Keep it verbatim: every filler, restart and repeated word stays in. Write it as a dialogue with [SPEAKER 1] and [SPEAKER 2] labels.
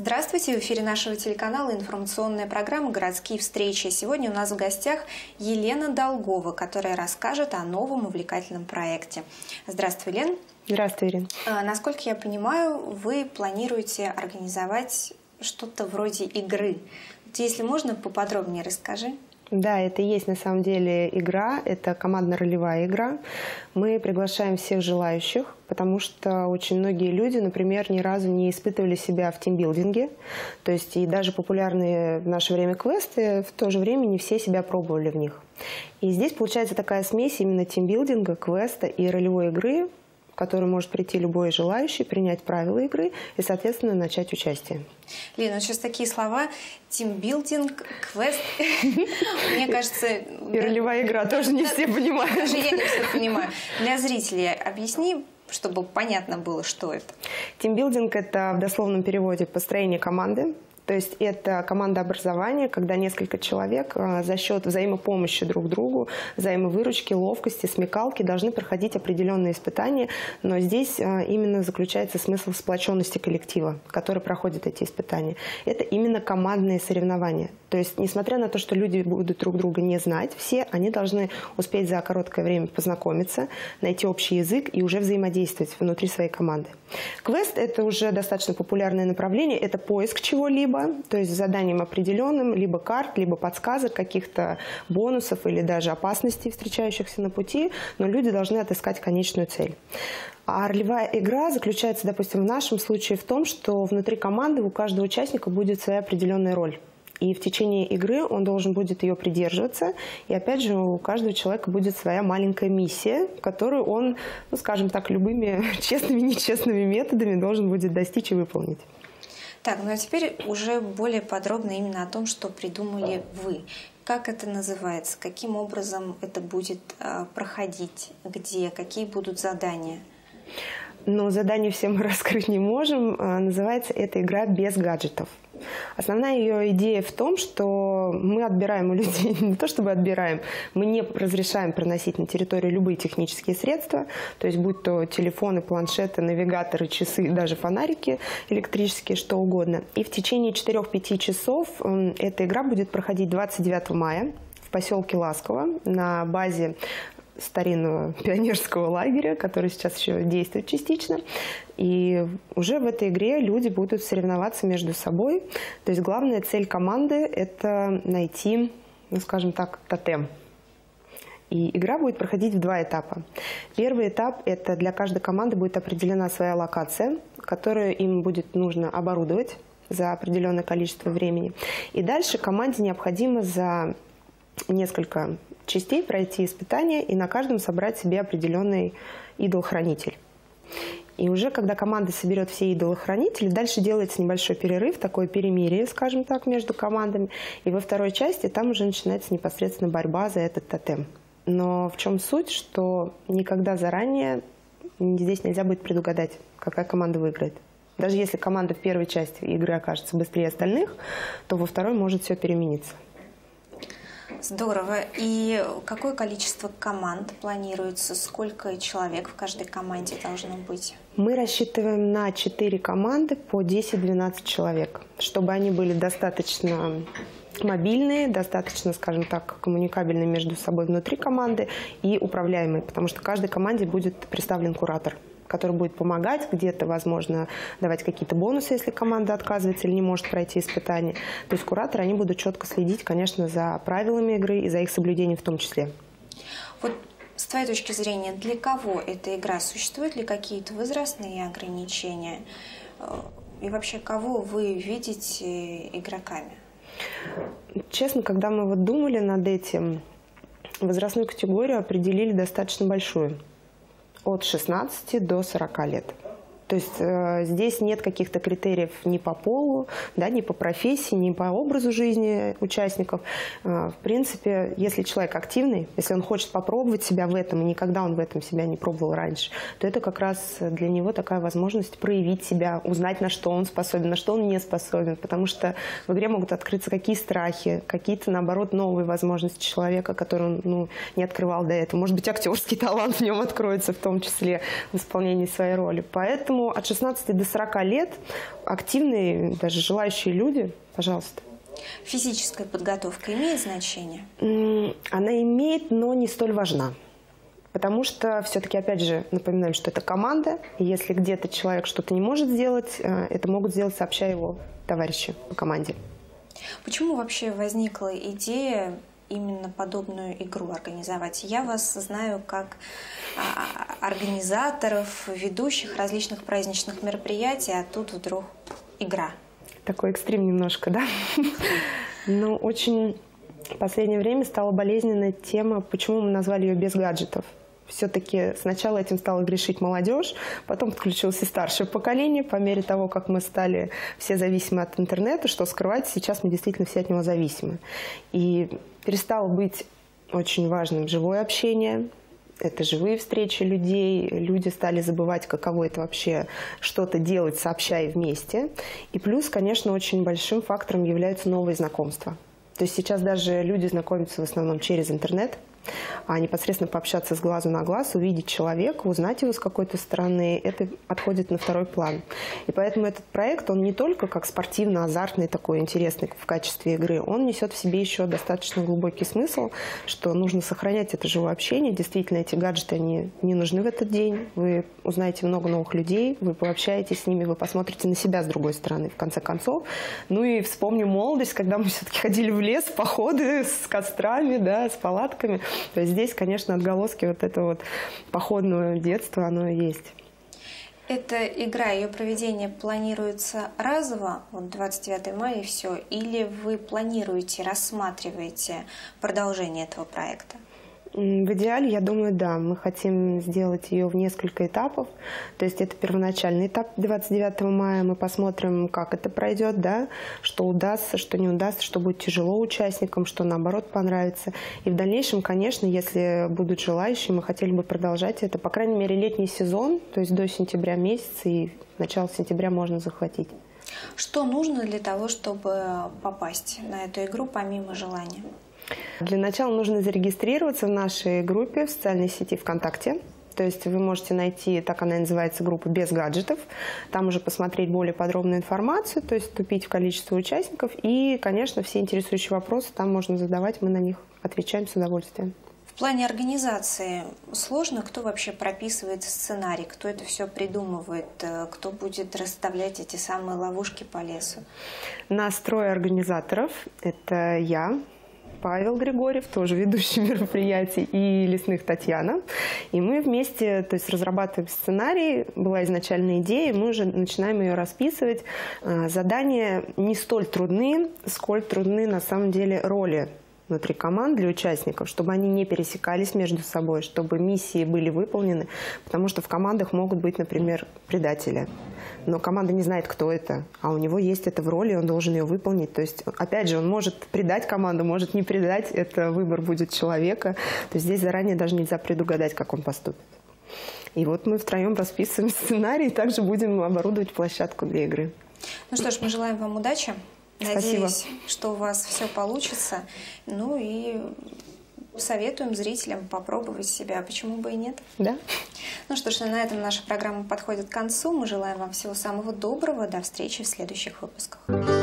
[SPEAKER 1] Здравствуйте! В эфире нашего телеканала информационная программа «Городские встречи». Сегодня у нас в гостях Елена Долгова, которая расскажет о новом увлекательном проекте. Здравствуй, Лен.
[SPEAKER 2] Здравствуй, Ирина.
[SPEAKER 1] Насколько я понимаю, вы планируете организовать что-то вроде игры. Если можно, поподробнее расскажи.
[SPEAKER 2] Да, это и есть на самом деле игра, это командно-ролевая игра. Мы приглашаем всех желающих, потому что очень многие люди, например, ни разу не испытывали себя в тимбилдинге. То есть и даже популярные в наше время квесты, в то же время не все себя пробовали в них. И здесь получается такая смесь именно тимбилдинга, квеста и ролевой игры, в которую может прийти любой желающий, принять правила игры и, соответственно, начать участие.
[SPEAKER 1] Лена, сейчас такие слова: тимбилдинг, квест. Мне кажется...
[SPEAKER 2] И ролевая игра тоже не все понимают.
[SPEAKER 1] Даже я не все понимаю. Для зрителей объясни, чтобы понятно было, что это.
[SPEAKER 2] Тимбилдинг – это в дословном переводе построение команды. То есть это командообразование, когда несколько человек за счет взаимопомощи друг другу, взаимовыручки, ловкости, смекалки должны проходить определенные испытания. Но здесь именно заключается смысл сплоченности коллектива, который проходит эти испытания. Это именно командные соревнования. То есть, несмотря на то, что люди будут друг друга не знать, все они должны успеть за короткое время познакомиться, найти общий язык и уже взаимодействовать внутри своей команды. Квест – это уже достаточно популярное направление, это поиск чего-либо, то есть заданием определенным, либо карт, либо подсказок, каких-то бонусов или даже опасностей, встречающихся на пути, но люди должны отыскать конечную цель. А ролевая игра заключается, допустим, в нашем случае в том, что внутри команды у каждого участника будет своя определенная роль. И в течение игры он должен будет ее придерживаться. И опять же, у каждого человека будет своя маленькая миссия, которую он, ну, скажем так, любыми честными и нечестными методами должен будет достичь и выполнить.
[SPEAKER 1] Так, ну а теперь уже более подробно именно о том, что придумали вы. Как это называется? Каким образом это будет э, проходить? Где? Какие будут задания?
[SPEAKER 2] Но задания все мы раскрыть не можем. Называется эта игра «Без гаджетов». Основная ее идея в том, что мы отбираем у людей, не то чтобы отбираем, мы не разрешаем проносить на территорию любые технические средства, то есть будь то телефоны, планшеты, навигаторы, часы, даже фонарики электрические, что угодно. И в течение четырёх-пяти часов эта игра будет проходить двадцать девятого мая в поселке Ласково на базе старинного пионерского лагеря, который сейчас еще действует частично. И уже в этой игре люди будут соревноваться между собой. То есть главная цель команды – это найти, ну, скажем так, тотем. И игра будет проходить в два этапа. Первый этап – это для каждой команды будет определена своя локация, которую им будет нужно оборудовать за определенное количество времени. И дальше команде необходимо за несколько частей пройти испытания и на каждом собрать себе определенный идол-хранитель. И уже когда команда соберет все идолы-хранители, дальше делается небольшой перерыв, такое перемирие, скажем так, между командами. И во второй части там уже начинается непосредственно борьба за этот тотем. Но в чем суть, что никогда заранее здесь нельзя будет предугадать, какая команда выиграет. Даже если команда в первой части игры окажется быстрее остальных, то во второй может все перемениться.
[SPEAKER 1] Здорово. И какое количество команд планируется? Сколько человек в каждой команде должно быть?
[SPEAKER 2] Мы рассчитываем на четыре команды по десять-двенадцать человек, чтобы они были достаточно мобильные, достаточно, скажем так, коммуникабельные между собой внутри команды и управляемые, потому что в каждой команде будет представлен куратор, который будет помогать, где-то, возможно, давать какие-то бонусы, если команда отказывается или не может пройти испытания. То есть кураторы, они будут четко следить, конечно, за правилами игры и за их соблюдением в том числе.
[SPEAKER 1] Вот с твоей точки зрения, для кого эта игра? Существуют ли какие-то возрастные ограничения? И вообще, кого вы видите игроками?
[SPEAKER 2] Честно, когда мы вот думали над этим, возрастную категорию определили достаточно большую. От шестнадцати до сорока лет. То есть э, здесь нет каких-то критериев ни по полу, да, ни по профессии, ни по образу жизни участников. Э, в принципе, если человек активный, если он хочет попробовать себя в этом, и никогда он в этом себя не пробовал раньше, то это как раз для него такая возможность проявить себя, узнать, на что он способен, на что он не способен. Потому что в игре могут открыться какие страхи, какие-то, наоборот, новые возможности человека, которые он, ну, не открывал до этого. Может быть, актерский талант в нем откроется, в том числе в исполнении своей роли. Поэтому Поэтому от шестнадцати до сорока лет активные, даже желающие люди, пожалуйста.
[SPEAKER 1] Физическая подготовка имеет значение?
[SPEAKER 2] Она имеет, но не столь важна. Потому что все-таки, опять же, напоминаем, что это команда. И если где-то человек что-то не может сделать, это могут сделать сообща его товарищи по команде.
[SPEAKER 1] Почему вообще возникла идея именно подобную игру организовать? Я вас знаю как организаторов, ведущих различных праздничных мероприятий, а тут вдруг игра.
[SPEAKER 2] Такой экстрим немножко, да? Но очень в последнее время стала болезненная тема, почему мы назвали ее «Без гаджетов». Все-таки сначала этим стала грешить молодежь, потом подключилось и старшее поколение. По мере того, как мы стали все зависимы от интернета, что скрывать, сейчас мы действительно все от него зависимы. И перестало быть очень важным живое общение. Это живые встречи людей. Люди стали забывать, каково это вообще что-то делать, сообща и вместе. И плюс, конечно, очень большим фактором являются новые знакомства. То есть сейчас даже люди знакомятся в основном через интернет, а непосредственно пообщаться с глазу на глаз, увидеть человека, узнать его с какой-то стороны, это отходит на второй план. И поэтому этот проект, он не только как спортивно-азартный, такой интересный в качестве игры, он несет в себе еще достаточно глубокий смысл, что нужно сохранять это живое общение. Действительно, эти гаджеты, они не нужны в этот день. Вы узнаете много новых людей, вы пообщаетесь с ними, вы посмотрите на себя с другой стороны, в конце концов. Ну и вспомню молодость, когда мы все-таки ходили в лес, походы с кострами, да, с палатками. То есть здесь, конечно, отголоски вот этого вот походного детства, оно и есть.
[SPEAKER 1] Эта игра, ее проведение планируется разово, вот двадцать девятого мая и все, или вы планируете, рассматриваете продолжение этого проекта?
[SPEAKER 2] В идеале, я думаю, да. Мы хотим сделать ее в несколько этапов. То есть это первоначальный этап двадцать девятого мая. Мы посмотрим, как это пройдет, да, что удастся, что не удастся, что будет тяжело участникам, что наоборот понравится. И в дальнейшем, конечно, если будут желающие, мы хотели бы продолжать это. По крайней мере, летний сезон, то есть до сентября месяца, и начало сентября можно захватить.
[SPEAKER 1] Что нужно для того, чтобы попасть на эту игру, помимо желания?
[SPEAKER 2] Для начала нужно зарегистрироваться в нашей группе в социальной сети ВКонтакте. То есть вы можете найти, так она и называется, группа «Без гаджетов». Там уже посмотреть более подробную информацию, то есть вступить в количество участников. И, конечно, все интересующие вопросы там можно задавать, мы на них отвечаем с удовольствием.
[SPEAKER 1] В плане организации сложно? Кто вообще прописывает сценарий? Кто это все придумывает? Кто будет расставлять эти самые ловушки по лесу?
[SPEAKER 2] Нас трое организаторов. Это я, Павел Григорьев, тоже ведущий мероприятий, и Лесных Татьяна. И мы вместе, то есть, разрабатываем сценарий. Была изначальная идея, мы уже начинаем ее расписывать. Задания не столь трудны, сколь трудны на самом деле роли внутри команд для участников, чтобы они не пересекались между собой, чтобы миссии были выполнены, потому что в командах могут быть, например, предатели. Но команда не знает, кто это, а у него есть это в роли, он должен ее выполнить. То есть, опять же, он может предать команду, может не предать, это выбор будет человека. То есть здесь заранее даже нельзя предугадать, как он поступит. И вот мы втроем расписываем сценарий, и также будем оборудовать площадку для игры.
[SPEAKER 1] Ну что ж, мы желаем вам удачи.
[SPEAKER 2] Спасибо.
[SPEAKER 1] Надеюсь, что у вас все получится. Ну и советуем зрителям попробовать себя. Почему бы и нет?
[SPEAKER 2] Да.
[SPEAKER 1] Ну что ж, на этом наша программа подходит к концу. Мы желаем вам всего самого доброго. До встречи в следующих выпусках.